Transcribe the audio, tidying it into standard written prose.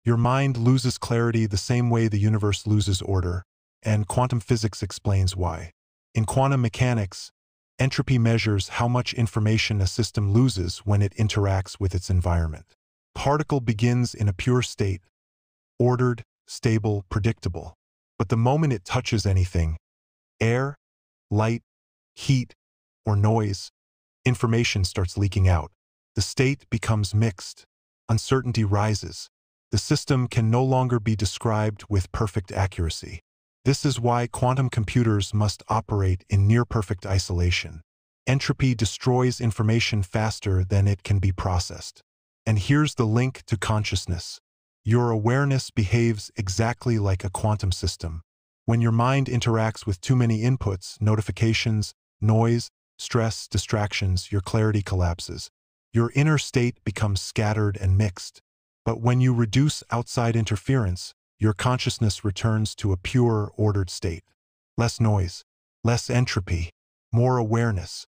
Your mind loses clarity the same way the universe loses order, and quantum physics explains why. In quantum mechanics, entropy measures how much information a system loses when it interacts with its environment. Particle begins in a pure state, ordered, stable, predictable. But the moment it touches anything, air, light, heat, or noise, information starts leaking out. The state becomes mixed. Uncertainty rises. The system can no longer be described with perfect accuracy. This is why quantum computers must operate in near-perfect isolation. Entropy destroys information faster than it can be processed. And here's the link to consciousness. Your awareness behaves exactly like a quantum system. When your mind interacts with too many inputs, notifications, noise, stress, distractions, your clarity collapses. Your inner state becomes scattered and mixed. But when you reduce outside interference, your consciousness returns to a pure, ordered state. Less noise, less entropy, more awareness.